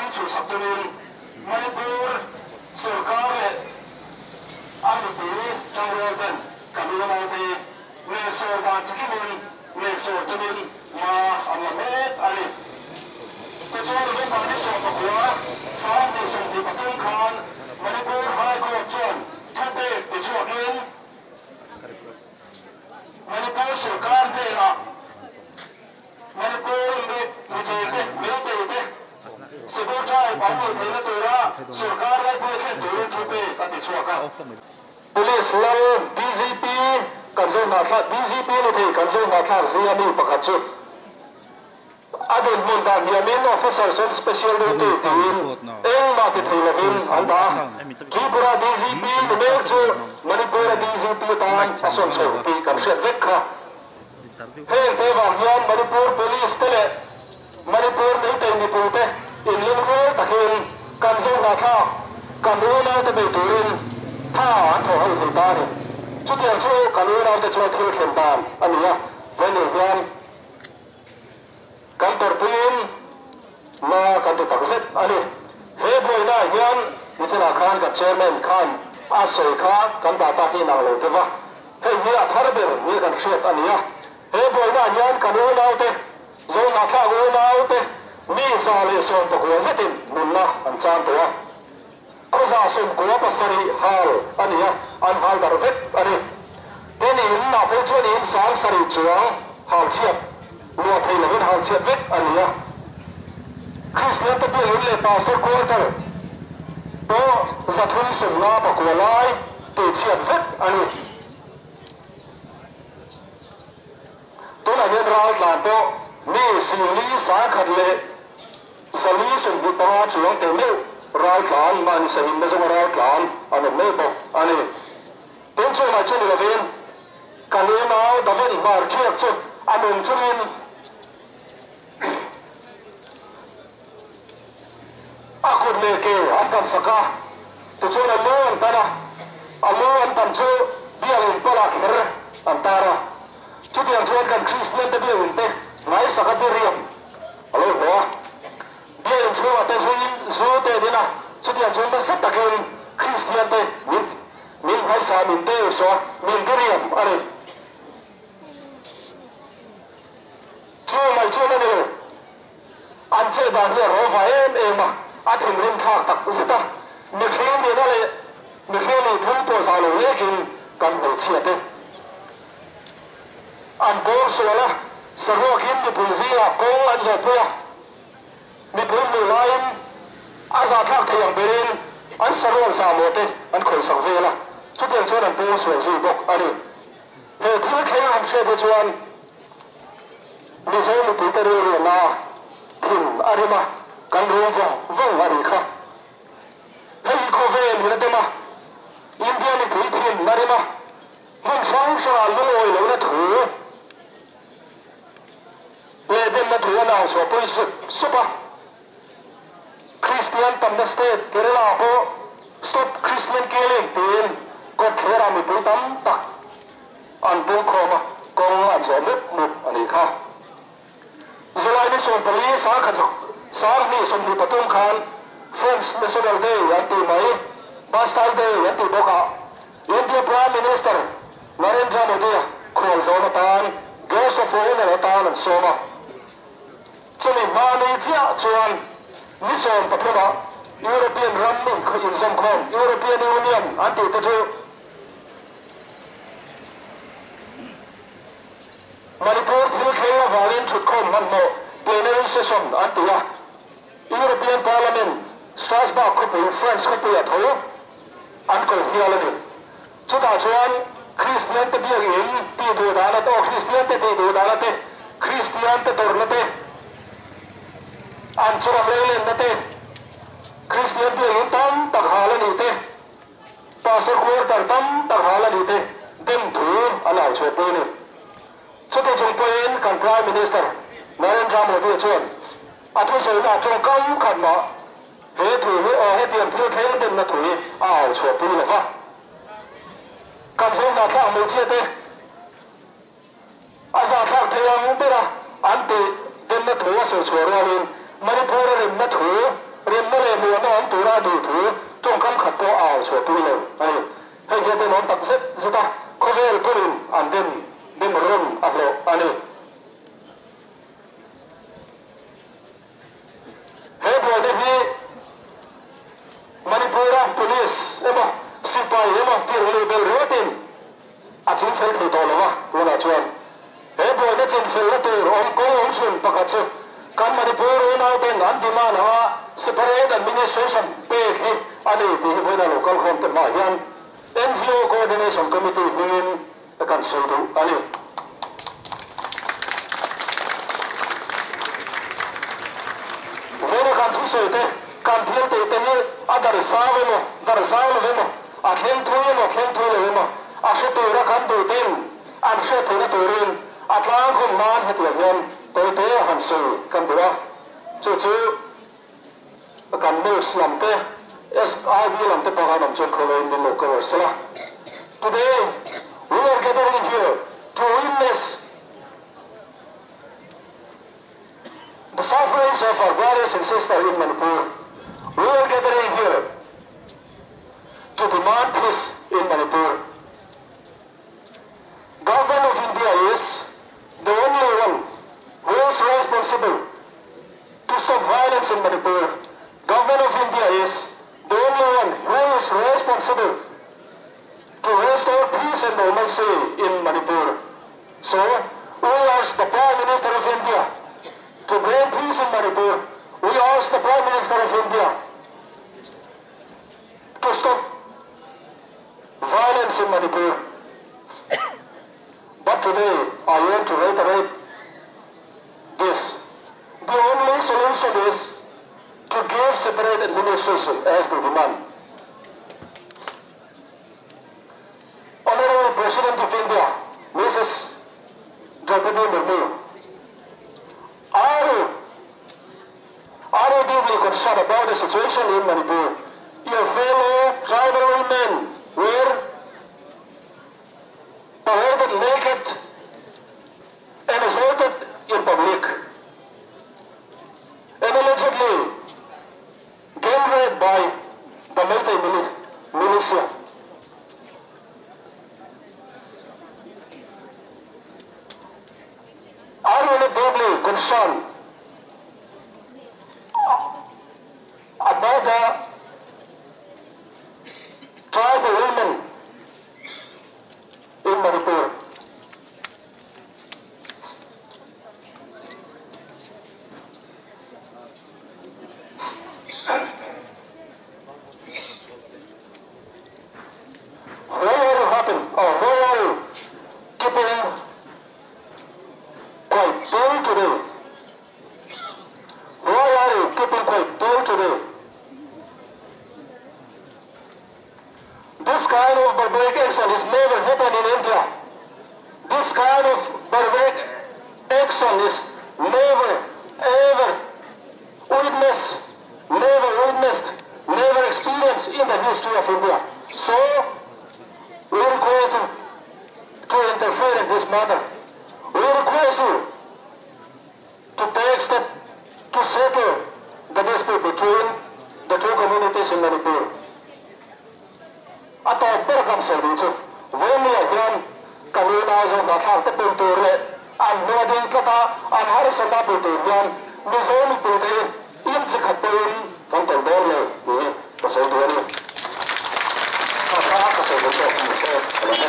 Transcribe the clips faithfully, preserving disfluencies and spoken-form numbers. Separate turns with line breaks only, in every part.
chủ sập tuần Manipur सरकार ने आज भी चंद्रयान कभी ना भी में सोलह की में में सोलह में मां अममेत अली तो जो लोग बाने सोलह हुआ सात देशों की पतन खान मणिपुर हाई कोर्ट चोन छठे पिछवाकिन मणिपुर सरकार ने ना मणिपुर में मुझे के मेरे के Sebutai baru dengan tora सरकार ने पूछे दो रुपए का पिछवाका पुलिस लाल बीजेपी कंजो नाथा बीजेपी ने थे कंजो नाथा ज़ियानी पकड़ो अदल मुंडा मियामीन ऑफिसर सोल स्पेशल ड्यूटी टीम एंग मार्केट थे लेकिन अंधा त्रिपुरा बीजेपी ने जो मणिपुर बीजेपी तान असों से भी कंशेद देखा है देवाहियान मणिपुर पुलिस तले मणिपुर नहीं तेरी पुरते in lingua takin kanzo na tha kanuna te be turin tha an tho hal thei ta ni chu tiang chu kanuna te chu thil khem ban ania veni hian kan tor pin ma kan tu takset ani he boi na hian michana khan ka chairman khan a soi kha kan da ta hi nang lo te wa he hi a thar ber ni kan shet ania he boi na hian kanuna te zo na tha go na te mi sale son to ko zatin mulla an chan to ko za son ko pasari hal ania an hal dar vet ani teni na ko choni sang sari chuang hal chiat lo thei la hal chiat vet ania Christian to be le pastor ko tar to zathun sun na pa ko lai te chiat vet ani to la ne ral la to mi sili sa khat le solution bu tawa chuang te ne ral tlan man sa hin na ral tlan an ne bo ani ten chu ma chu le ven kan ne ma da ven bar chiak chu anon chuin akur le ke an kan saka tu chu na lon ta na alon tan chu biang pala kher an tara chu tiang chu kan Christian te biang te ngai saka bi riam alo bo Yang semua tersebut sudah dina sudah cuma satu kali Kristian teh min min bahasa min deh so min diriam ada cuma cuma ni ance dah dia roh ayam emma ada min khak tak sudah mikir dia le mikir ni pun tu salu lekin kan bercia teh ampun soalah seruak ini polisi aku aja punya mi pun mi lain aza thak thei ang berin an sarong sa mote an khoi sak vela chu tiang chuan an pu suai zui bok ani he thil khen an hre de chuan mi zo mi pu tari ri na thim arima kan ru vong vong ari kha hei ko ve mi na tema india ni pui thim marima mun sang sa lu oi lo na thu le dem na thu na so pui su supa Christian from the state Kerala ho stop Christian killing tin ko thera mi pun tam tak an bu kho ma kong an so muk muk ani kha zulai ni son police sa kha sa ni son ni patum khan French National Day anti mai Bastille Day anti boka India Prime Minister Narendra Modi khol zona tan guest of honor tan an soma chumi mani chia chuan Mission Patrona, European Running in some form, European Union, anti Tajo Manipur, Hilkela Valin should come one more plenary session, Antia European Parliament, Strasbourg, Copy, France, Copy at home, Uncle Hialavi. So that's one Christian to be in, Tido Danate, or Christian to Tido Danate, Christian to Dornate. Anchura lele nate Christian bi tam takhala ni te pastor ko tar tam takhala ni te dem thu ala chote ni chote chungpen kan prime minister Narendra Modi chon athu so na chong kam khan ma he thu he o he tiam thu theng dem na thu a chote ni la fa kan so na kha mo che te asa kha te yang bera ante dem na thu so choro ni Manipur rim na thu rim มือน้องตัวราดูถือจงคำขัดตัวอ่าวชัวตัวเลยไอ้ให้เห็นแต่น้องตัดเสร็จสุดท้ายเขาเรียกตัวนี้อันเด่นเด่นรุ่งอันโลอันนี้เฮ้ยพวกนี้มณีปุระ police เอ็มสิบไปเอ็มที่เรือเบลเรือตินอาจจะเฟลที่ตัวเลยวะตัวน่าชวนเฮ้ยพวกนี้จะเฟลตัวองค์กรองค์ชนประกาศการมณีปุระน่าเป็นอันที่มันว่า separate administration เป้ที่อันนี้ที่พวกนั้น local คนที่มาเห็น เอ็น จี โอ coordination committee นี่การสื่อดูอันนี้เวลาการทุกสิ่งเต้การเที่ยวเตะเตะอาดาร์ซาวโมดาร์ซาวโมอาเข็มทุยโมเข็มทุยเลยโมอาเชตุระคันดูเต็มอาเชตุระตุรินอาทางคนนานเหตุเงินตัวเตะหันสื่อกันดูว่าจู่ๆการมือสลัมเตะเอสไอวีลัมเตะปากน้ำจุดโควิดในโลกเราสละ Today we are gathering here to witness the sufferings of our brothers and sisters in Manipur. We are gathering here to demand peace in Manipur. Government of India is the only one who is responsible to stop violence in Manipur. Government of India is the only one who is responsible to restore peace and normalcy in Manipur. So, we ask the Prime Minister of India to bring peace in Manipur. We ask the Prime Minister of India to stop violence in Manipur. But today, I want to reiterate this. The only solution is to give separate administration as the demand. Honorable President of India, Missus Draupadi Murmu, are you, are you deeply concerned about the situation in Manipur? Your fellow tribal women were paraded naked and assaulted in public, and allegedly gang raped by the multi-militia. Are you not deeply concerned about the tribal women in Manipur? Where are you happy? Or where are you keeping quite dull today? Why are you keeping quite dull today? This kind of barbaric action is never happened in India. This kind of barbaric action is never, ever witnessed, never witnessed, never experienced in the history of India. So, we request you to interfere in this matter. We request you to take steps to settle the dispute between the two communities in Manipur. At all, welcome, sir. When we are done, kanina sa mathak te pinture, ang noding kata, ang haris sa napituyan, nizon ipute, yung sikapin, ang taldole, ni kasunduan mo. Kasaka kasunduan mo, sir.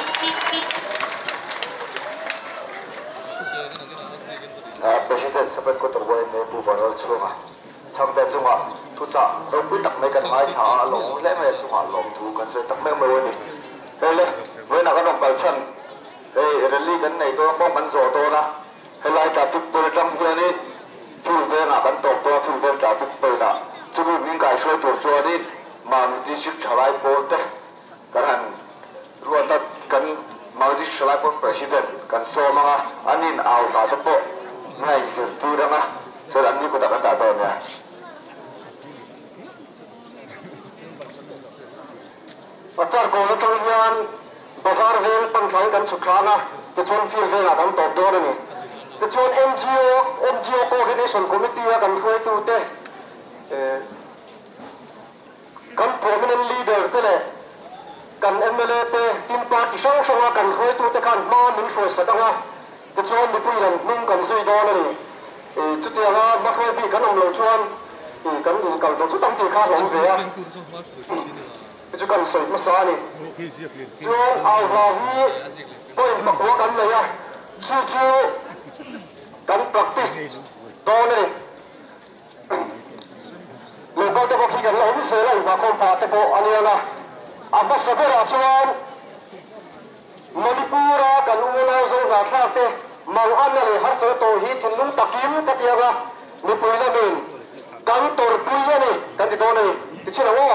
President sabat ko terbuai me bu baral sunga sampai sunga tuta tapi tak mereka ngai cha long le me sunga long tu kan se tak me me ni le we na kan kal chan eh rally kan nei to bong kan zo to na helai ta tu pu ram pu ni tu ve na kan to to tu ve ta tu pu na chu min kai shoi tu chu ni man di shik chalai po te kan ruwa ta kan ma di chalai po president kan so mga anin au ta ta po ngay sự tu đó mà cho đến như của ta đã tạo ra nha và cho cô nó trong gian bazar về tăng thái gần sụt khá na cái chuyện phi về là đang tốt đó này cái chuyện en giê ô en giê ô coordination committee gần thuê tu tê kan prominent leader te le kan M L A te tin party sang sang kan khoi tu te kan ma min shoi sa danga te chuan mi pui ran ning kan zui do na ni e chu te ha ma khoi bi kan om lo chuan e kan ni kal do chu tam ti kha long ve a chu kan soi ma sa ni chuan au ha hi point ma ko kan le ya chu chu kan practice do na ni lo ko te ko ki kan lo mi se la ma ko pa te ko ani la a ba sa ra chuan Manipura kan ula zo ga thate mau an le har sa to hi thin lung takim ta tia ga ni puila min kan tor puia ni kan ti do ni ti chila wo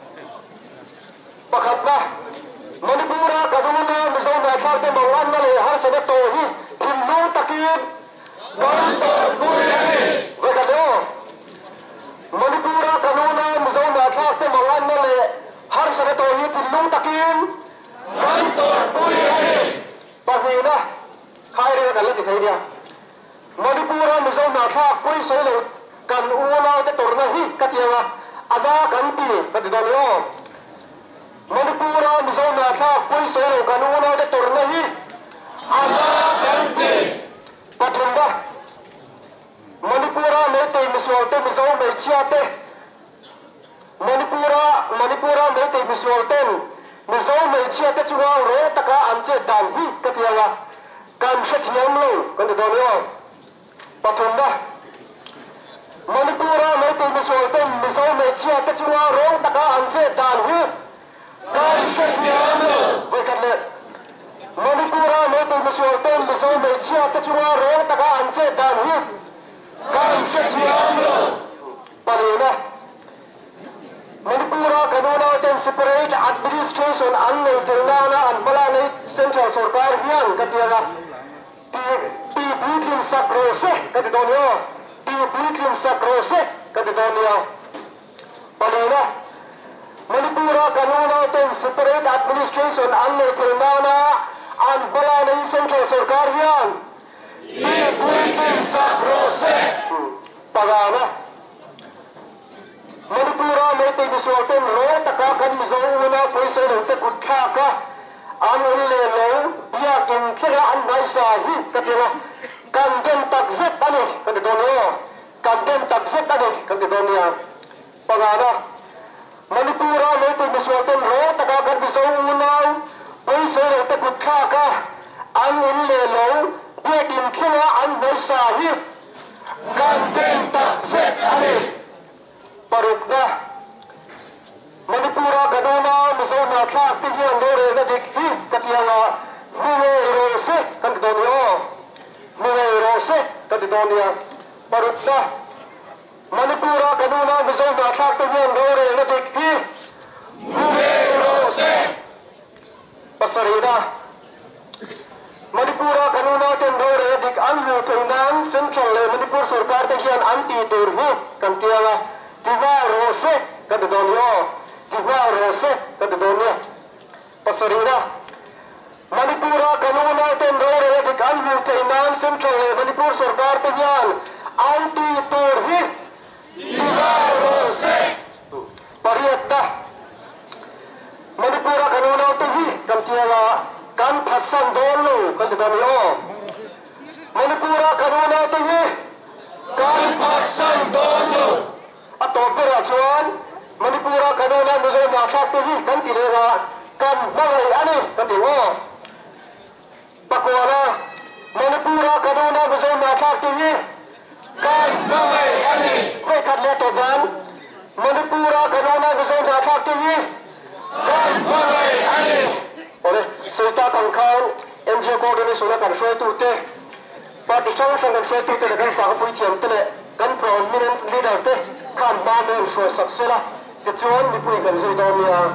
pakhat na Manipura kan ula zo ga thate mau an le har sa to hi thin lung takim kan tor puia ni ve ka do Manipura kan ula zo ga thate mau an le har sa to hi thin lung takim kan tor puia ni pahina khai re kan la ti thei dia Manipura mizo na tha pui sei lo kan u la te tor na hi ka ti wa ada kan ti ta ti don yo Manipura mizo na tha pui sei lo kan u la te tor na hi ada kan ti patrunda Manipura me te mizo te mizo me chia te Manipura Manipura me te mizo te mizo me chia te chuwa ro taka an che dan hi ka ti wa kan sha thiam lo kan ti don yo patunda Manipura me te mizo te mizo me chia te chuwa ro taka an che dan hi kan sha thiam lo ve kan le Manipura me te mizo te mizo me chia te chuwa ro taka an che dan hi kan sha thiam lo palina Manipura kanuna ten separate administration an nei telangana an bala nei central sarkar hian katiaga ti ti putin sakrose katidonio ti putin sakrose katidonio palina Manipura kanuna ten separate administration an nei telangana an bala nei central sarkar hian ti putin sakrose pagana Manipura me te bisoten ro taka kan mizo una poise ro te kutha ka an le lo ya kin khira an nai sa hi katela kan den tak zet ani kan don yo kan den tak zet ani kan don ya pagana Manipura me te bisoten ro taka kan mizo una poise ro te kutha ka an le lo ya kin khira an nai sa hi kan den tak zet ani parukna Manipura kanuna mizo na tha ti hian do re na dik hi katianga muwe ro se kan don yo muwe ro se kan don ya parukna Manipura kanuna mizo na tha ti hian do re na dik hi muwe ro se pasarina Manipura kanuna ten do re dik an lu tainan central le Manipur sarkar te hian anti tur hi kan tianga Tiba rose kata dunia, tiba rose kata dunia. Pasarina, Manipura kanuna tendore di kalbu kainan central Manipur sarkar penyan anti turhi tiba rose. Pariyatta, Manipura kanuna tuhi kantiala kan patsan dolu kata dunia. Manipura kanuna tuhi kan patsan dolu. Atau peraturan Manipura kanuna mizo na tha ti hi kan ti le wa kan bangai ani kan ti wo pakwana Manipura kanuna mizo na tha ti hi kan bangai ani ve kat le to dan Manipura kanuna mizo na tha ti hi kan bangai ani ole soita kan khan M J coordination kan shoi tu te party sang sang kan shoi tu te kan sa pui thiam te le kan prominent leader te kan ba me shoi saksela ke chuan mi pui kan zui dom ya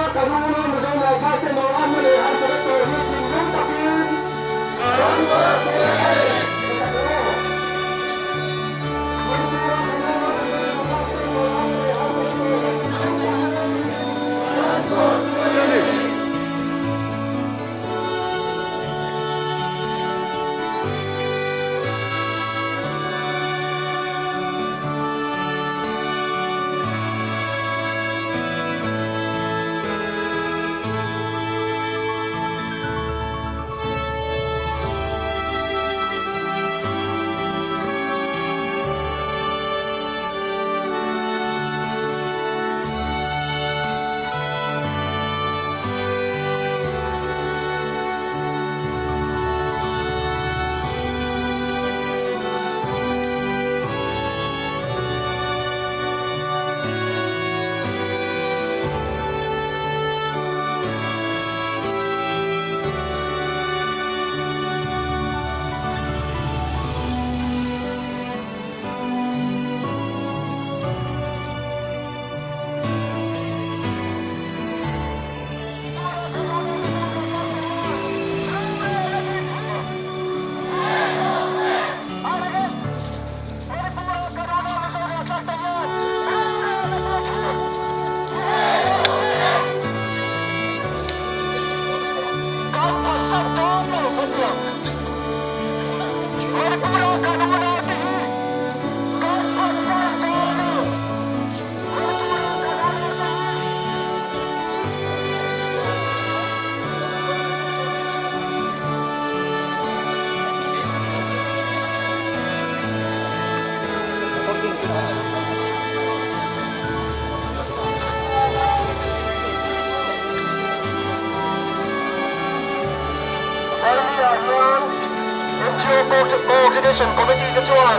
Coordination Committee ke chuan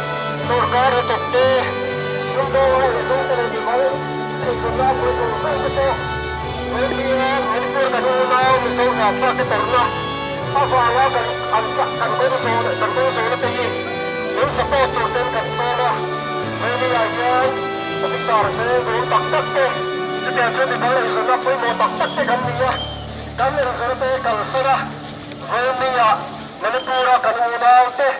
Surkar Chakte Sumbo Lutera Dimal Sumba Putu Sumbo Media Manipur Kanuna Misona Sakta Tarna Afala kan Ansa kan ko so kan ko so te yi in support to ten kan sona media yan Victor se do tak tak te te te de bale sona poi mo tak tak te kan niya kan le sona te kal sona media Manipura Kanuna te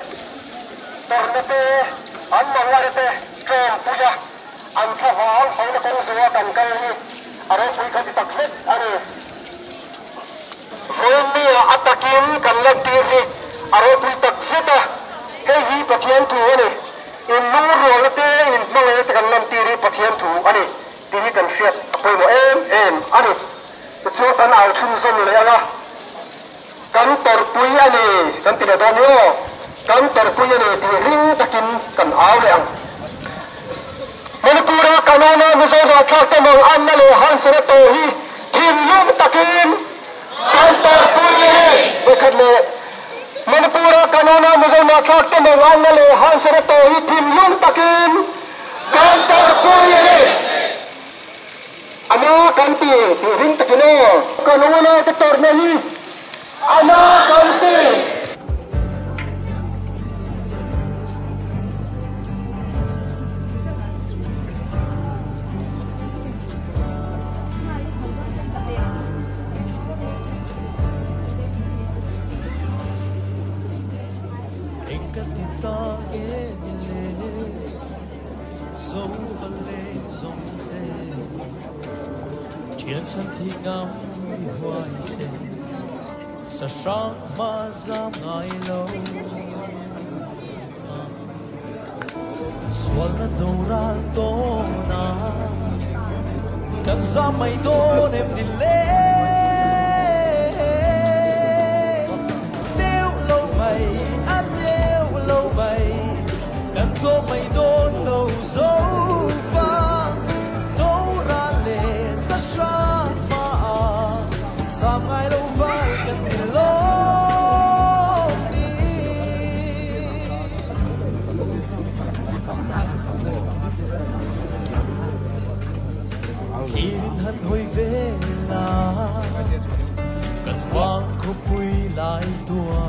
Tornate, Anmawarate, Tom Puja, and Sahal, how the Kansuak and Kari, Arabi Katakset, and Rumi Atakim, Kalakti, Arabi Takseta, Kahi Patian to Ani, in Nurate, in Malay Kanantiri Patian to Ani, the can ship, Apollo M, M, Ani, the Chotan out in Zomela, Kantor Puyani, Santinadonio. Kantor punya ni ring takin kan awang. Manipura kanana musuh raksa mang anna le hansre tohi himlum takin kantor punya dekat le. Manipura kanana musuh raksa mang anna le hansre tohi himlum takin kantor punya ni. Ana kanti ring takino kanana kantor ni. Ana kanti.
Chuyện sân thi ngắm hoài sen sa sáng mà dám ngại lâu xuân đầu ra tô na cần ra mây tô em đi lên tiêu lâu mày ăn tiêu lâu mày cần tô mây tô lâu dấu pha tô ra lệ sa sáng mà sam ngày lâu vai cần đi lâu đi khi hân hồi về là cần vang khúc vui lại tua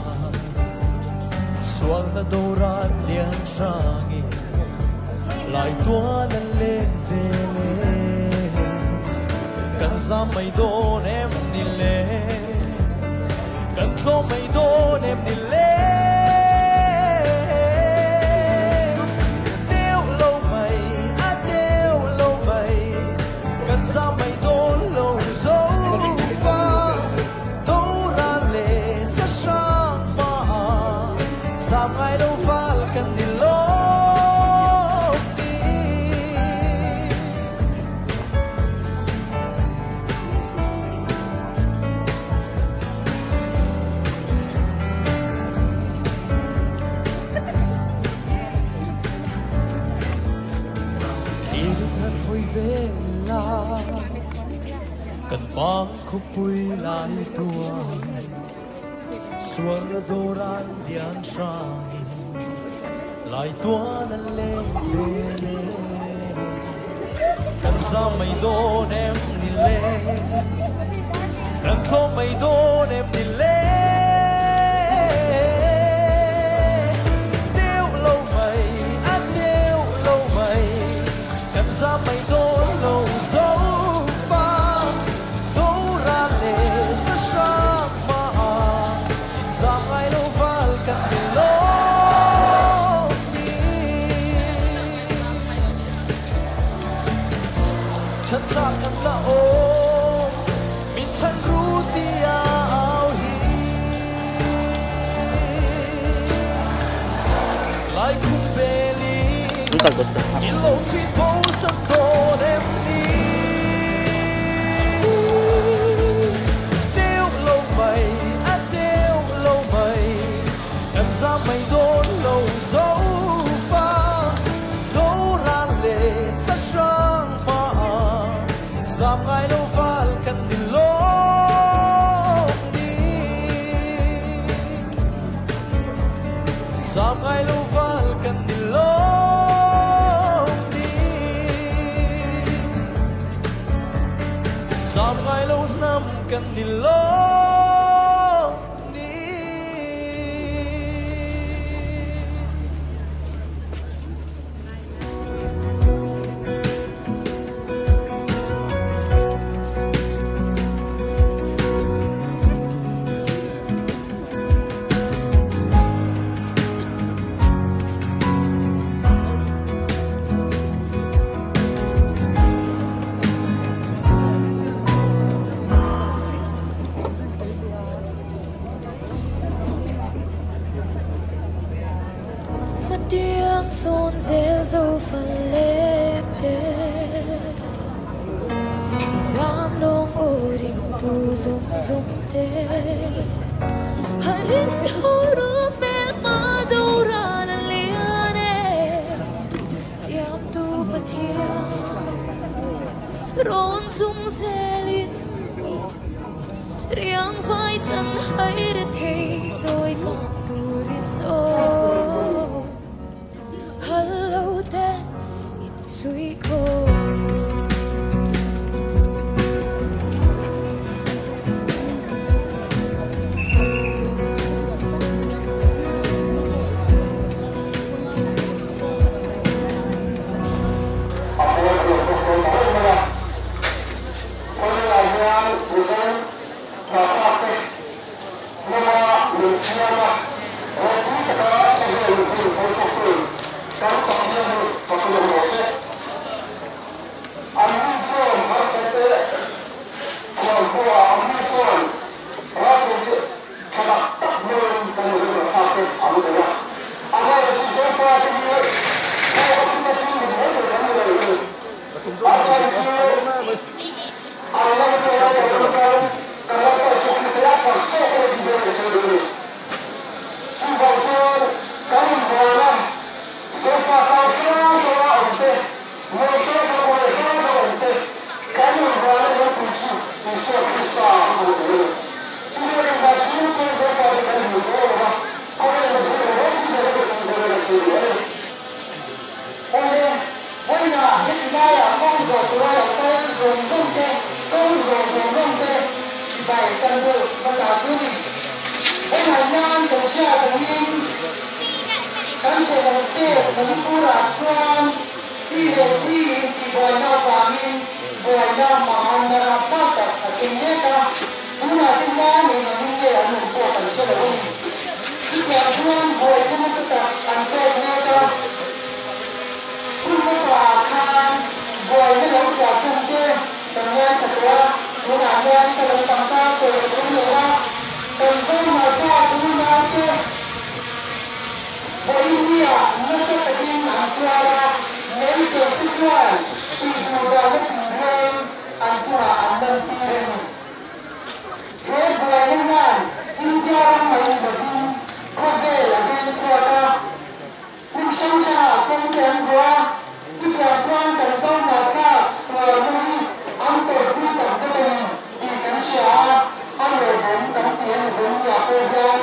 xuân đã đâu ra liền sang lại tua lần lên về lên cần ra mày đôn em đi lên cần không mày đôn em đi lên tiêu lâu mày á tiêu lâu mày cần ra mày đôn lâu dấu pha đâu ra lệ sẽ sang mà sao ngày đâu phải cần đi lâu về là cần vang khúc vui lại tua xuân đô ran đian sang lại tua lần lên về lên cần ra mây đôn em đi lên cần không mây đôn em đi lên tiêu lâu mày á tiêu lâu mày cần ra mây đôn lâu dấu pha đâu ra lệ sẽ sang mà ra ngày lâu val cần đi lâu đi chân ta cần là ôm mình chân ru tia áo hi lại cùng bê ly nhìn lâu phi phố sân tô em đi tiêu lâu mày á tiêu lâu mày cần ra mày đôn lâu dấu pha đâu ra lệ sẽ sang mà ra ngày đâu phải cần đi lâu đi ra ngày lâu phải cần đi lâu sao ngày lâu năm cần đi lâu đi
tiếng xôn rêu dâu phần lên tê dám đông ô đình tu dung dung tê harin thoro me ma đâu ra là liane siam tu pathia ron dung selin riang vai chân hay để thấy rồi còn tu linh ô hello then in sweet cold
Hãy subscribe cho kênh Ghiền Mì Gõ để không bỏ lỡ những video hấp dẫn. tình nghĩa ta đúng là tình nghĩa mình là những người ăn của cảnh cho là không khi mà thương hồi không có tất ăn cho nghe ta khi mà quả khan hồi cái lỗ quả chung kia tình nghĩa thật ra nó là nghe cho lần tầm ta từ những người ra tình thương mà ta cũng là kia bởi vì à nó sẽ phải đi ăn qua ra mấy cái thức ăn thì dù là nó tình hơn ăn qua ăn lần thì thế vừa lên ngàn in cho mấy người đi có về là bên qua ta cũng sống sao không kém quá chỉ cần quan tâm sâu mà ta vừa nuôi ăn tổ quy tầm cho mình thì cũng sẽ ăn được đến tấm tiền đến nhà cô dâu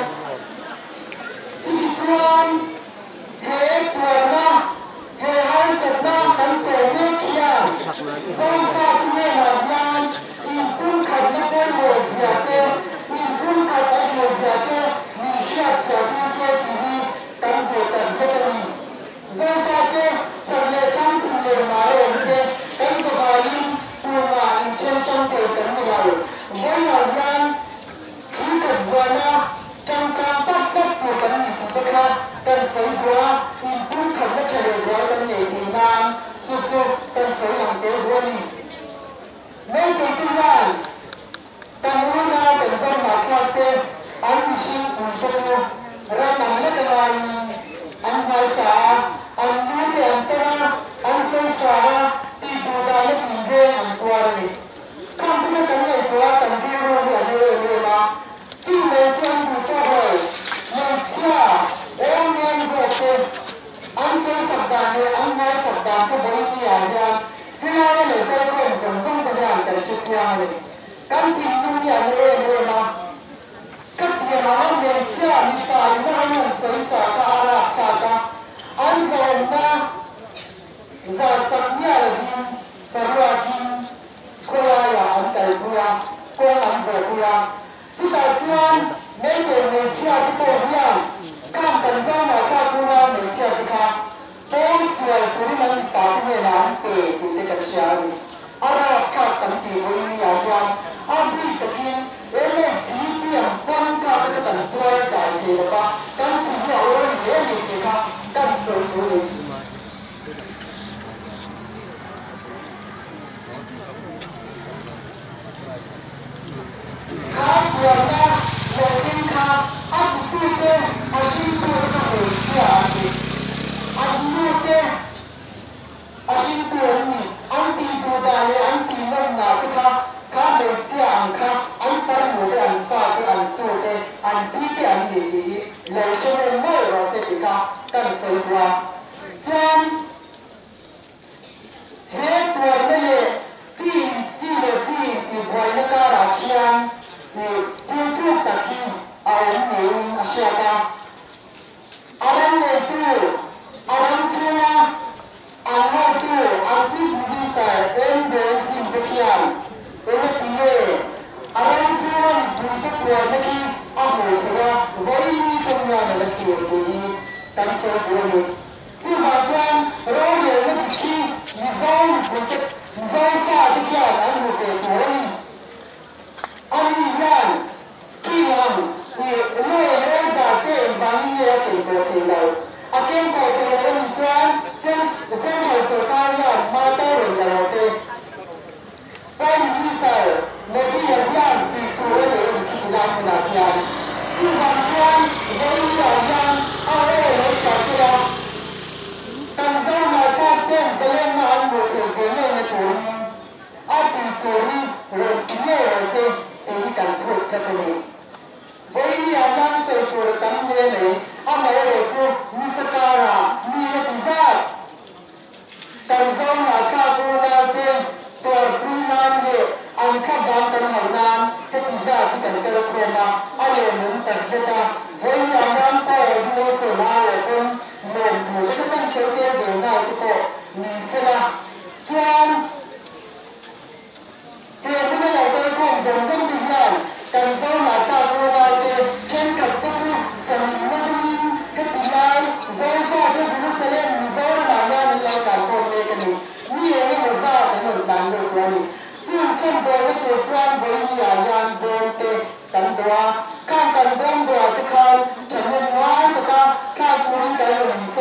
chỉ quan thế vừa năm thế hai tuần năm tấm tiền nhất kia sâu ta cũng nghe là nhanh in cũng khẩn cho tôi ngồi giả tê in cũng khẩn cho ngồi giả tê mình sẽ giả tê cho tv tấm tiền tầm cho mình sâu ta tê sẵn lệ trong sẵn lệ mà rồi tê tấm cho bà in tôi mà in trên trong thời tấm như nào với là nhanh khi cần vừa năm trong cam tắt tắt của tấm nhìn của tôi ra cần phải quá in cũng khẩn cho trả lời quá tấm để mình nam chút chút cần phải làm tế quá đi mấy cái tin rằng cần muốn ra cần phải mặc theo tên anh bị sinh của tôi ra nằm lấy cái này anh phải xả anh nuôi cái anh ta anh phải xả thì tôi ra lấy tiền về anh qua đây không có cái này qua cần đi rồi thì anh đi đi mà chỉ lấy tiền của tôi rồi mình xả em em rồi thì anh phải sắp đặt đi anh phải sắp đặt cái bấy gì à ra thế này là cái con sống trong cái nhà cái chuyện này căn tin chung nhà này này mà các nhà mà anh về xe đi xài nó anh làm xây xả cả ra xả cả anh giàu na giờ sắp nhà là gì sắp ra gì cô là nhà anh tại quê cô anh về quê thì tại sao mấy người người xe đi cô nhà cam tận ra mà sao cô là người xe đi cả tôi tuổi tôi đang tạo cái làm để để cái gì à ara các tấm tiền với nhà quan anh chỉ thực hiện em là chỉ tiền quan các cái tấm tuổi đại gì đó các thứ nhiều hơn dễ gì thì các các số tuổi các tuổi ta đầu tiên các anh chỉ tiền anh chỉ tuổi cái gì à anh nuôi tiền anh tuổi này anh ti tuổi đại anh ti năm nào thì các các bên xe anh các anh phải mua cái anh phải cái anh tuổi cái anh ti cái anh gì gì lấy cho nên mỗi rồi thì các các số qua trên hết tuổi này ti ti là ti thì quay nó cả là kian thì ti tuổi ta ki anh nhiều sẽ ta anh này tuổi anh chưa anh nói chưa anh chỉ đi phải em đến xin cái kian em thì nghe anh chưa đi cái tuổi này anh hồi kia với đi trong nhà này là chuyện gì tâm sự của mình thì mà quan rồi để nó đi khi đi đâu cũng sẽ đi đâu cả cái kian anh một cái tuổi anh đi ra khi làm thì nơi nơi đã để bằng nghe cái bộ thì lâu akin ko ko ya ni kwan sen sen ko ko ka ya ma ta ro ya ro te pa ni ni sa ne ti ya ya ti ko ro de ni la na ya ti ba kwan de ya ya a ro ro ta ya tan da ma ka ten de le ma an mo ke ke ne ne ko ni a ti ko ni ro ti ne ro te e ni kan ko ka te ni với nhà văn về chùa tắm thế này ông ấy rồi chứ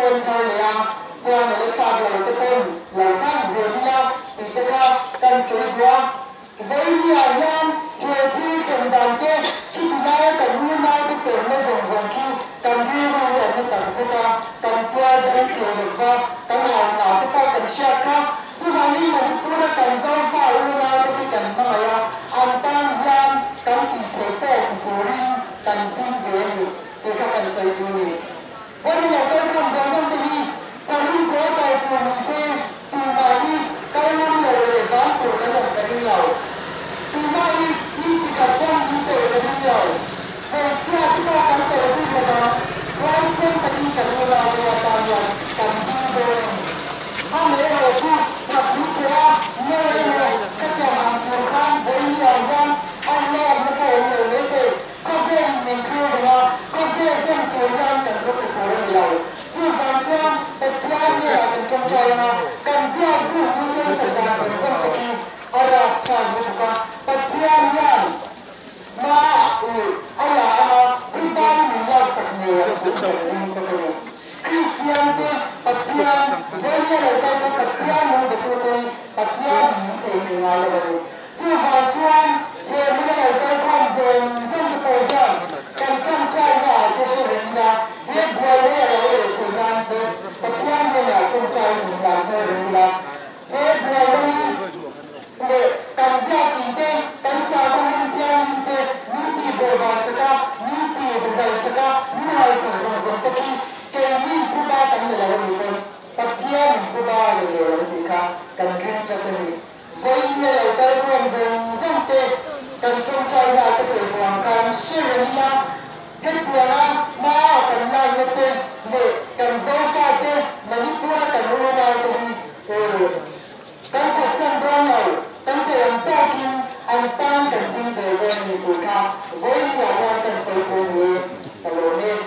คนไทยเลยส่วนในเรื่องการเงินจะเป็นหลังข้างเรียนยากติดกับการสื่อสารใบเดียวนั้นเกี่ยวกับการดันเจ้ที่ได้แต่รู้ไม่ได้เกิดในสงครามที่การที่เราเรียนในต่างประเทศการเพื่อจะได้เกิดว่าการงานหนาที่ต้องการเชื่อครับที่วันนี้มันพูดกันซ้ำฝ่ายรู้ไม่ได้ที่กันทำไมอ่ะอันตั้งยันการสิ่งเสพกุหรี่การทิ้งเวรที่เขาเป็นไปดูนี่วันนี้เราเป็นคนจังหวัดที่การรู้จักการพูดมีที่มาที่การรู้เลยบ้านตัวกันแบบนี้เราที่มาที่ที่การพูดมีตัวกันนี้เราแต่ที่ที่การพูดที่เราเราเป็นปฏิกันเราเราการยังการที่เดิมถ้าเมื่อเราพูดกับผู้เชื่อเมื่อเราก็จะมาพูดกันบนอย่างนั้นอันนี้มันก็เลยไม่ได้ก็เป็นหนึ่งคือว่าก็เป็นเรื่องตัวอย่างแต่ก็เป็นตัวเราที่บางครั้งเป็นเรื่องที่เราเป็นคนใจนะการที่เราพูดไม่ใช่เป็นการเป็นคนที่อะไรการรู้สึกว่าเป็นเรื่องอย่างมาอืออะไรมาที่บ้านมีเราสักเดียวสุดท้ายมันก็เป็นคริสเตียนที่ปัจจัยเรื่องที่เราใช้เป็นปัจจัยมันเป็นตัวที่ปัจจัยมีเองงานเลยที่บางครั้งเชื่อไม่ได้ใช้ความเดินซึ่งเป็นอย่างการตั้งใจว่าจะช่วยงานเรียบร้อยแล้วเราเลยทำงานเป็นปัจจัยเนี่ยตั้งใจงานเพื่อเรื่องนั้นเรียบร้อยแล้วเนี่ยการยากจริงๆการสร้างความเพียรจริงๆนิ่งที่บริบาลสกัดนิ่งที่บริบาลสกัดนิ่งอะไรสิ่งต่างๆที่เกี่ยวนิ่งผู้บ้าตั้งแต่เราอยู่เป็นปัจจัยผู้บ้าเลยเราที่ค่ะการเรียนการเรียนวันนี้เราได้ร่วมกันตั้งแต่การสนใจงานเกษตรกรการเชื่อเรื่องนี้เกิดเดือนมากันนานเต็มเลยกันเจ้าฟ้าเต็มมันนี่พูดกันรู้ได้ตรงนี้เออการพัฒนาตัวเราตั้งแต่อันตั้งกินอันตั้งกันจริงเดียวกันมีคุณค่าวันนี้เราได้กันไปตรงนี้ตลอดนี้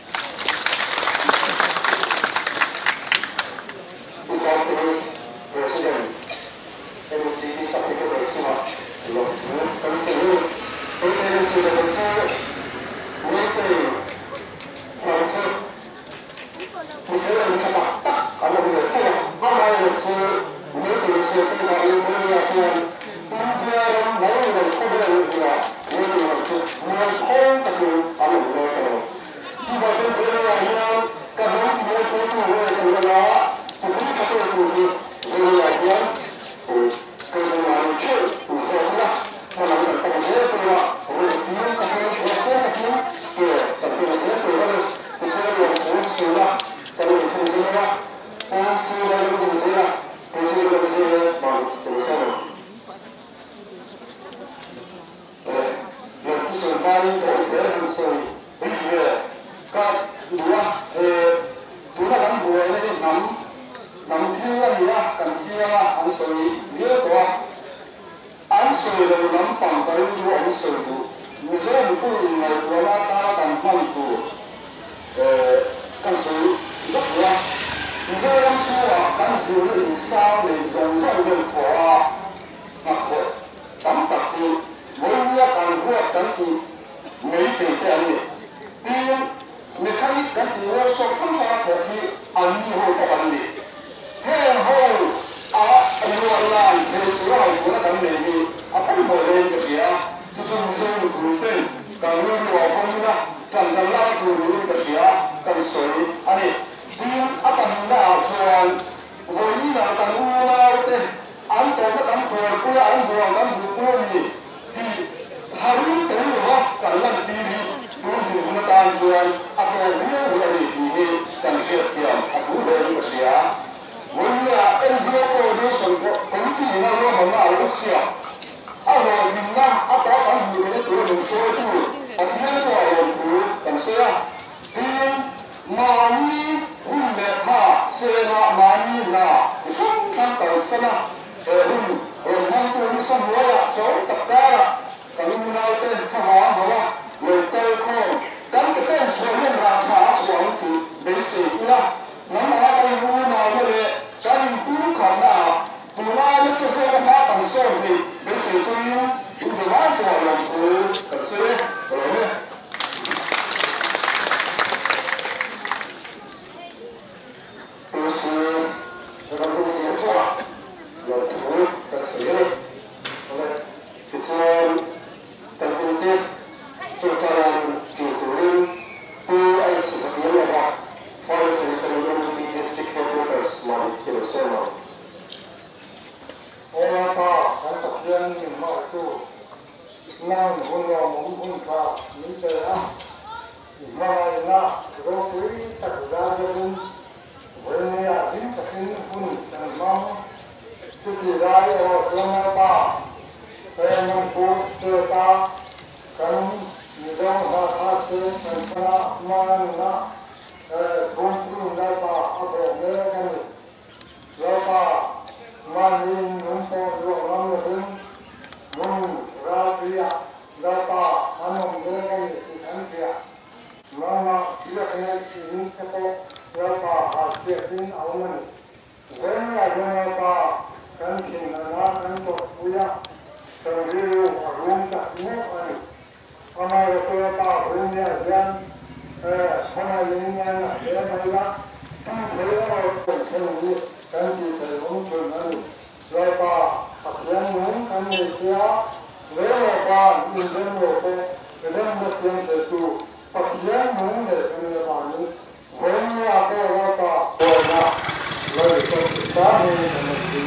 ผู้สาวคนนี้ประธานเป็นสิ่งที่สักที่เราสมัครลงทุนกันเสร็จเป็นเรื่องที่เราต้องไม่เคยเราจะไม่เคยเราจะตัดตัดอะไรเลยแค่ว่าเราจะไม่เคยเสียที่เราไม่อยากจะตั้งใจเราไม่เราจะไม่เราจะไม่เราจะไม่เราคงจะดูอะไรเลยกันที่เราจะเป็นอะไรเนี่ยการที่เราจะทำอะไรกันแล้วผมไม่จะเป็นคนที่เราอยากจะคือเราเชื่อผู้เสียสละเราเป็นคนเสียสละเราเป็นคนที่เสียสละที่แต่เป็นเสียสละผู้เสียสละผู้เสียสละแต่เราเป็นเสียสละผู้เสียสละผู้เสียสละผู้เสียสละผู้เสียสละบางผู้เสียสละเออเราผู้เสียสละเราเป็นผู้เสียสละวิธีก็ดูว่าเออดูว่าหลังบัวเนี่ยน้ำน้ำที่ว่าเนี่ยกันเชื่อว่าอันสวยเยอะกว่าอันสวยเราน้ำปั่นไปดูอันสวยดูมุสลิมผู้ในเวลาการทำพันธุ์เอ่อกันสวยเยอะกว่ามุสลิม说啊กันสวยในสาวในจงใจเดินขวานักขวดตั้งแต่ที่วันนี้การหัวตั้งที่ไม่เป็นแค่นี้ที่ไม่ใช่กันที่ว่าสอบคำสั่งที่อันนี้หัวกันนี้เฮ้ยโหอ่ะอันนี้ว่าอะไรเนี่ยตัวเราคนละกันเลยนี่อ่ะผมบอกเลยก็เสียทุกคนส่งกลุ่มเป็นการรู้ว่าผมนะการกันละกลุ่มนี้ก็เสียกันสวยอันนี้ที่อ่ะตั้งแต่ส่วนวันนี้เราตั้งรู้แล้วแต่อันตัวก็ตั้งตัวกูอันตัวกันดูกูนี่ที่หารู้แต่ว่าการละที่นี่รู้ดูมาตามส่วนอ่ะตัวรู้ว่านี่ที่กันเสียเสียอ่ะรู้เลยก็เสียวันนี้เอ็นจีโอดูส่วนผมที่เราเราทำอะไรเสียอะไรยิ่งนะอ่ะตอนนั้นอยู่ในตัวหนึ่งส่วนตัวอ่ะที่เราจะเอาดูกันเสียที่มานี่หุ่นเด็กมาเสียนะมานี่นะฉันทำกันเสียนะเออหุ่นเออมันตัวนี้สมบูรณ์โจ้ตัดได้กันนี่เราเต้นข้าวหอมเลยเต้นข้าวกันก็เต้นส่วนเรื่องราชาส่วนที่เป็นสิ่งนะน้องมาไปรู้มาเลยฉันพูดของเราตัวเราไม่ใช่แค่มาตั้งโซ่ที่ไม่ใช่จริงคุณจะมาตัวเราคือกันเสียเออเกี่ยวกับเอาเงินเว้นอะไรก็การกินอะไรกันก็คุยแต่เรื่องรุ่งจากนี้ไปทำไมตัวป้ารุ่งเนี่ยยังเออทำไมยังยังเรื่องอะไรละตั้งเรื่องเราเป็นคนนี้การที่จะลงทุนนั้นเราก็ขัดแย้งเหมือนกันเลยเสียเรื่องก็อินเดียโลกเรื่องมุสลิมจะดูขัดแย้งเหมือนเรื่องอะไรนี้เว้นอะไรก็เราก็ตัวนะเราจะศึกษาในมันคือ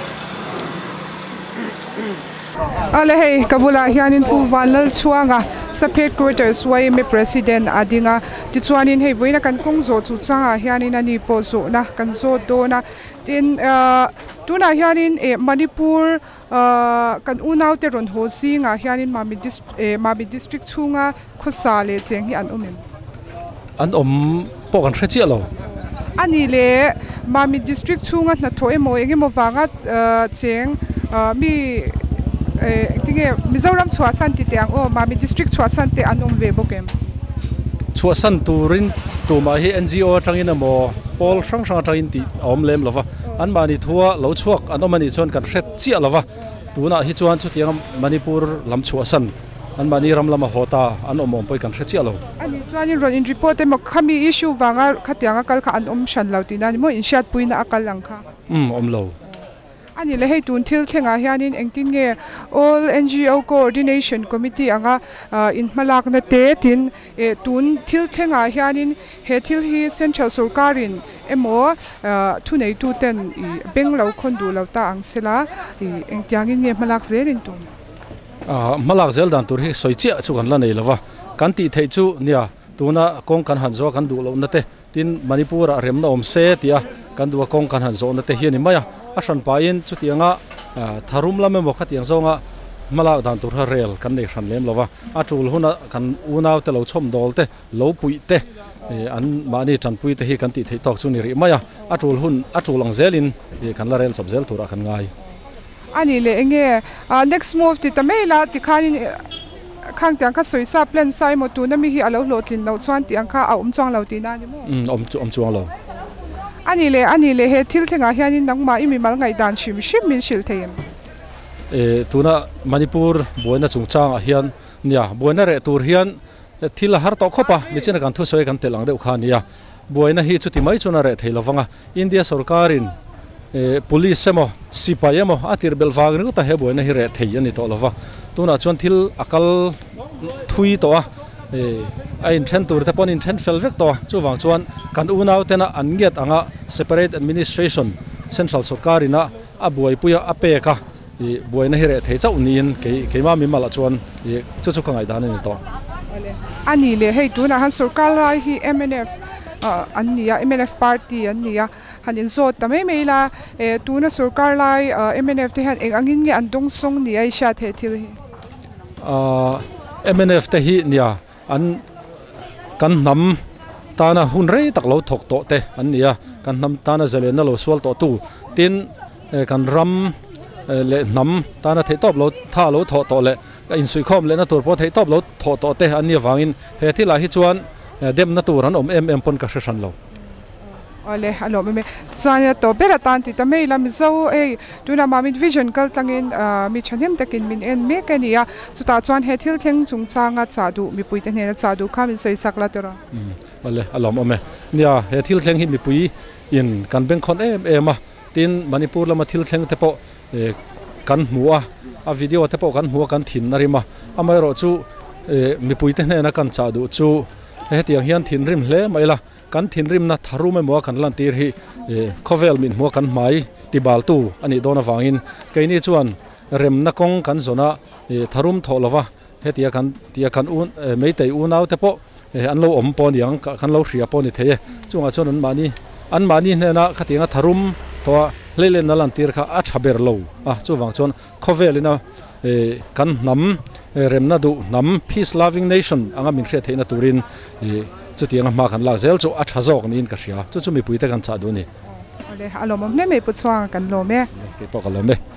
อะไรให้กับบุลาเฮียนินผู้วันลช่วงอ่ะสเปซควอเตอร์สไว้มีประธานอดีงอ่ะที่ชวนนินให้ไว้นะกันคงโจทุจ้าเฮียนินนี่โพสต์นะกันโจโดนะที่เอ่อตัวน่ะเฮียนินเอมณีปูร์เอ่อกันอุณาวเตรอนโฮซิงอ่ะเฮียนินมาบิดิสเอมาบิดิสทริกช่วงอ่ะคุสาเลเจงที่อันอม
อันอมปกันเสียแล้ว
อันนี้เลยมาบิดิสทริกช่วงอ่ะนัดถอยโมเองโมฟังอ่ะเอ่อเจงเอ่อมีเอ่อที่เงี้ยมิจรัมชัวสันติเตียงโอ้มามีดิสทริกชัวสันติอันอมเวบกเอ็ม
ชัวสันตูรินตัวมาให้ เอ็น จี โอ จังอินโมพอลช่างช่างจังอินติอมเลมลวะอันมานี่ทัวเหลาชัวอันอมมานี่ชนกันเสร็จเจียลวะตัวน่ะฮิจวนชุดยังมณีปูร์ลำชัวสันอันมานี่รำลำหัวตาอันอมอมไปกันเสร็จเจียลว
อันนี้ชวนนี่รอนอินรีพอร์ตเอ็มเขามีอิชชูวางอ่ะขัดยังกัลข้าอันอมชันเหลาตีนั่นมั่วอินชัดปุยน่ะกัลลังค่ะ
อืมอมเหลา
อันนี้เลยให้ตูนทิลเทงอาเฮียนินเองทิ้งเง all เอ็น จี โอ coordination committee อ่ะอินมาลักนั่นเตตินเอตูนทิลเทงอาเฮียนินเฮทิลฮีเซ็นทรัลสุรการินเอโมทุนไอตูเต็นเบ่งเราคนดูเราตาอังเซลาเองจางอินเนี่ยมาลักเซรินตูน
อ่ามาลักเซลดันตัวที่สวยเจ้าชุกันละนี่ละวะกันตีเทจูเนี่ยตัวน่ะกงกันหันโซกันดูเรานั่นเตตินมณีปูร์เรียมน่ะอมเซติอ่ะกันดูกงกันหันโซนั่นเตเฮียนี่ไม่อะอาชันไปยินจุดยังอ่ะทารุมละไม่บอกขัดยังซงอ่ะมาลาดันตัวเรลกันเด็กชันเลี้ยมละวะอาจูลหุ่นกันอูนาวแต่เราชมดอลเตเราปุยเตอันมานี่จันปุยเตฮีกันติเทตอกจุนี่ริไม่อะอาจูลหุ่นอาจูลังเซลินกันละเรลสับเซลตัวกันง่าย
อันนี้เลยเงี้ย next move ที่ทำให้ละที่ข้านี่ข้างเตียงข้าสวยสับเล่นไซมตูนั่นมีที่เราโหลดลินเราชวนเตียงข้าเอาอมจวงเราตีนั่นอยู่มั้ง
อืมอมอมจวงเรา
อันนี้เลยอันนี้เลยเฮทิลเทงอาเฮียนินนังมาอิมิมัลไงดันชิมชิมมินชิลเทียม
เออตัวน่ะมณีปูร์บัวน่ะจงจางอาเฮียนเนี่ยบัวน่ะเรตัวเฮียนที่ละหาร์ตอกข้อปะมิเชนกันทุสวยกันเตลังเดือดขานี่บัวน่ะฮีจุดที่ไม่จุน่ะเรที่ละฟังอ่ะอินเดียสุรการินเออ police เมอสิปายเมออาทิร์เบลฟางนี่ก็แต่เฮบัวน่ะฮีเรที่ยันนี่ตัวละฟังตัวน่ะจวนที่อักลทุยตัวเออไอ้อินเทนตัวแต่ปนอินเทนเฟลเวกตัวจู่วังชวนกันอุณาวเตนะอันเกียตอ่ะ separate administration central สุรการินะอับวยปุยอัปเปกะบวยน่ะฮิเรเทเจ้าอุนีนเกย์เกย์มามีมาละชวนจู่จู่ข้างไอ้ด้านนี้ตัว
อันนี้เลยให้ตัวน่ะฮันสุรการไลฮี เอ็ม เอ็น เอฟ อันนี้ เอ็ม เอ็น เอฟ party อันนี้ฮันอินโซแต่ไม่ไม่ละเออตัวน่ะสุรการไล เอ็ม เอ็น เอฟ ที่ฮันเองอังกินเงี้ยอันดงซงนี่ไอ้ชาเททิลฮี
อ่า เอ็ม เอ็น เอฟ ที่ฮีเนี่ยอันกันนำตาหน้าหุ่นเรย์ตักเราถกโตเตอันนี้กันนำตาหน้าเจริญนั่นเราสวลโตตู้ตินกันรำเล่นำตาหน้าเทตอบเราท่าเราถกโตเล่อินสุยคอมเล่นนั่นตัวพอเทตอบเราถกโตเตอันนี้ฟังอินเฮที่หลายฮิจวนเดมนั่นตัวนั้นอมเอ็มเอ็มปนกับชันเรา
อ๋อเลยฮัลโหลไม่ไม่ส่วนตัวเบลตันติดแต่ไม่ละมิโซเอดูน่ามามีวิชั่นกัลตั้งอินมีชั้นเอ็มตะกินมินเอ็นเมกันนี่อ่ะสุดท้ายส่วนเฮทิลเทงจงจางอ่ะจ่าดูมีปุยแต่เนี่ยจ่าดูข้ามินใส่สักละตัวละ
อืมอ๋อเลยฮัลโหลไม่ไม่เนี่ยเฮทิลเทงฮิมีปุยอินกันเป็นคนเอ็มเอ็มอ่ะตินมณีปูร์ละมาทิลเทงเทปโอกันหัวอ่ะวิดีโอเทปโอกันหัวกันถิ่นอะไรมาอ่ะไม่รู้จู่มีปุยแต่เนี่ยนักกันจ่าดูจู่เฮที่ยังเฮียนถิ่นริมเล่ไม่ละกันถิ่นริมนัทารุไม่มัวกันลันตีรีคอเวลมินมัวกันไม้ติบาลตูอันนี้โดนฟังอินแค่นี้ชวนเริมนักงกันโซนะทารุมทอลวะเฮตียกันตียกันอุนไม่เตยอุนเอาแต่พออันเราอมปอนยังกันเราเสียปอนี่เทจงอาชนอันมานี่อันมานี่เนี่ยนะขัดยังทารุมตัวเล่นนั่นลันตีร์ค่ะอัชเบอร์โลอ่ะจู่ฟังชนคอเวลนะกันนำเริมนัดูนำ peace loving nation อังมินเสียเทนตูรินจุดที่ยังมาขันลาเซลจู่อัชฮะซอกนี่อินกัชยาจู่จู่มีปุยแต่กันชาดูนี่
อะไรอารมณ์ไม่ไม่ปุจฉวงกันโลเม่
เก็บปอกกันโลเม่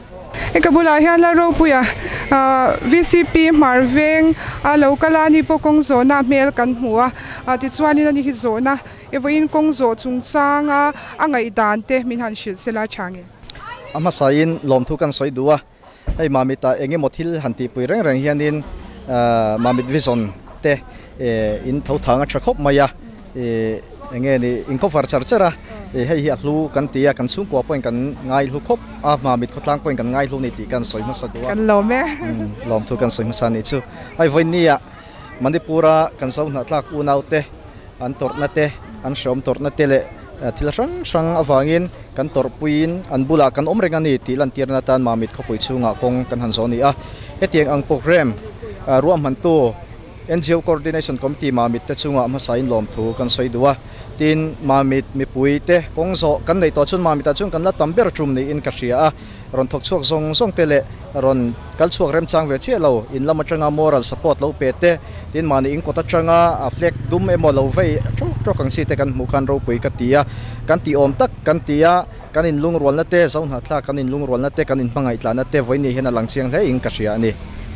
e kabula hian la ro puya V C P marveng a lokala ni po kong zona mel kan hua ti chuan in ani hi zona e voin kong zo chung changa angai dan te min han shil sela change
ama sain lom thu kan soi duwa ai mamita enge mothil hanti pui reng reng hianin mamit vision te in tho thanga thakop maya e enge ni inko far charchara e hei hi lu kan tia kan sung ko point kan ngai lu khop a mamit khotlang point kan ngai lu ni ti kan soi ma sa duwa
kan lo me
lom thu kan soi ma sa ni chu ai voinia manipura kan sau na tlak unaute an torna te an shom torna te le thilran sang awangin kan torpuin an bula kan omrengani ti lan tirna tan mamit khopui chunga kong kan han zoni a etiang ang program ruam hantu N G O coordination committee mamit te chunga ma sain lom thu kan soi duwa tin mamit mi pui te kong zo kan nei to chun mamit ta chung kan la tamber chum ni in ka ria ron thok chuak zong zong te le ron kal chuak rem chang ve che lo in lama changa moral support lo pe te tin mani in ko ta changa a flek dum emo lo ve chok chok ang si te kan mu kan ro pui ka tia kan ti om tak kan tia kan in lung rol na te zong ha thla kan in lung rol na te kan in pangai tla na te voi ni hena lang chiang le in ka ria ni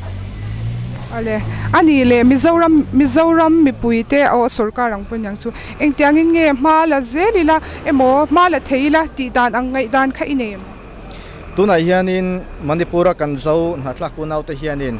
ale ani le mizoram mizoram mi puite o sarkar ang punyang chu engtiangin nge mala zelila emo mala theila ti dan ang ngai dan kha inem
tuna hianin manipura kan zo hatla kunau te hianin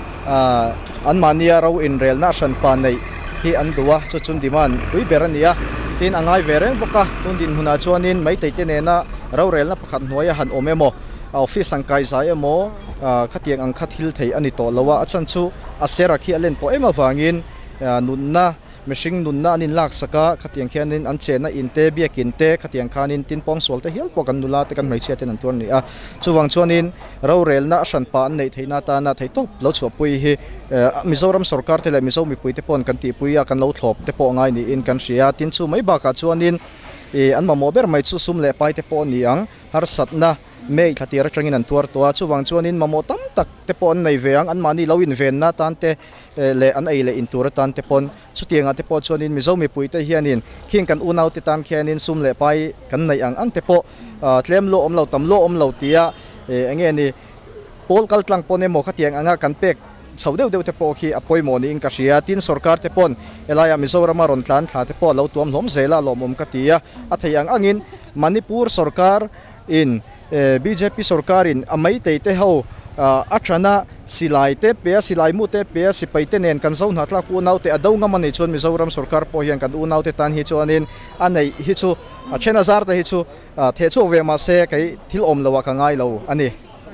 an mania ro in rel na san pa nei hi an duwa chu chun diman ui berania tin angai vereng boka tundin huna chuanin mai te te na ro rel na pakhat hnuaya han omemo office ang kai sai emo khatiang ang khathil thei ani to lawa achan chu asera khi alen to ema wangin nunna mishing nunna anin lak saka khatiang khianin an chena inte biakin te khatiang khanin tin pong solte hial pokan nula te kan mai che ten an tur ni a chuwang chuanin ro rel na san pa an nei theina ta na thei top lo chu pui hi mizoram sarkar te le mizo mi pui te pon kan ti pui a kan lo thlop te po ngai ni in kan ria tin chu mai ba ka chuanin e an ma mober mai chu sum le pai te po ni ang har satna mei khatira changin an tuar to chuwang chuanin mamotam tak te pon nei veang an mani lo in ven na tan te le an ei le in tur tan te pon chutianga te po chuanin mizo mi pui te hianin khing kan unau te tan khianin sum le pai kan nei ang ang te po tlem lo om lo tam lo om lo tia e enge ni pol kal tlang pon emo khatiang anga kan pek chhodeu deu te po khi apoi moni in ka ria tin sarkar te pon elaya mizoram ron tlan thla te po lo tuam hlom zela lomom ka tia a theiang angin manipur sarkar in B J P sarkarin amai te te ho achana silai te pe silai mu te pe sipai te nen kan zon hatla ku nau te adau nga mani chon mizoram sarkar po hian kan u nau te tan hi chuanin anei hi chu achena zar te hi chu the chu ve ma se kai thil om lawa ka ngai lo ani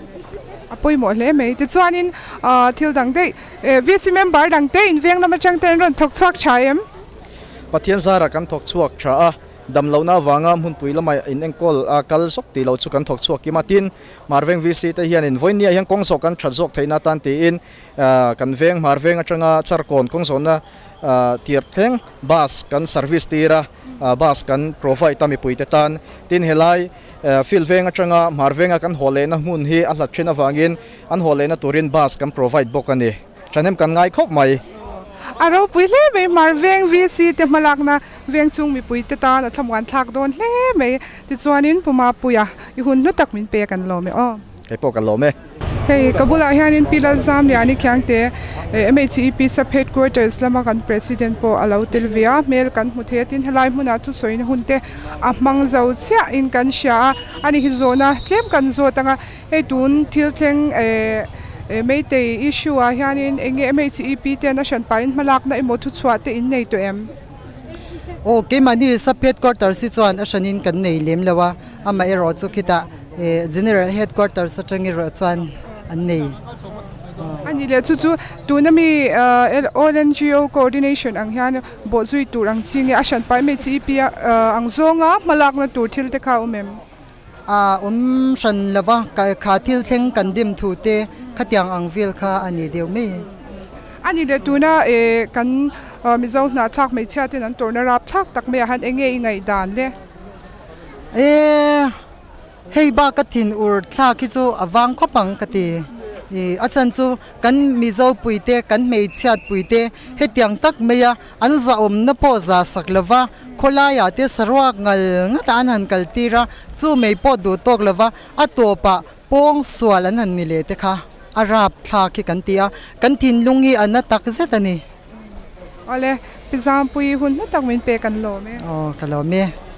apoi mo le me ti chuanin thil dang te V C member dang te in veng na ma chang ten ron thok chuak chaim
pathian zara kan thok chuak cha a dam lo na wanga mun pui lamai in engkol kal sok ti lo chu kan thok chuak ki matin marveng V C te hian in voinia hian kong sok kan thazok theina tan ti in kan veng marveng atanga charkon kong zona tir theng bus kan service tira bus kan provide tami pui te tan tin helai fil veng atanga marvenga kan hole na mun hi a hlat thina wangin an hole na turin bus kan provide bokani chanem kan ngai khop mai
aro puile me marveng V C te malak na veng chung mi pui te ta na thamwan thak don hle me ti chuanin puma puya i hun nu tak min pe kan lo me o
kai po kan lo me
hei kabula hianin pila zam ni ani khyang te M H E P sub headquarters lama kan president po alo telvia mel kan muthe tin helai muna tu soin hunte amang zau chia in kan sha ani hi zona tlem kan zo tanga e tun thil theng e meite issue a hianin enge M H E P te na shan pain malak na imotu chwa te in nei to em
o ke mani sub headquarters si chuan a shanin kan nei lem lawa ama ero chu khita general headquarters atrangi ro chuan an nei
ani le chu chu tunami all N G O coordination ang hian bo zui turang chinge a shan pai M H E P ang zonga malak na tur thil te kha umem
a um shan lawa ka khathil theng kan dim thu te khatiang ang vil kha ani deu me
ani le tuna e kan mizo na thak mai chha tin an torna rap thak tak me han enge ingai dan le
e hei ba ka thin ur thla ki chu awang khopang ka ti e achan chu kan mizo puite kan mei chat puite hetiang tak meya an za om na po za saklawa khola ya te sarwa ngal nga ta an han kaltira chu mei po du tok lawa atopa ปองสวลันนันนี่เลยเตค่ะอาราบทาคิกันเตียกันทินลุงอีอันนัตักเซตันนี่
อะไรพิจารณาปุยหุ่นนักตักมินเปกันโลไหม
อ๋อกันโลไหม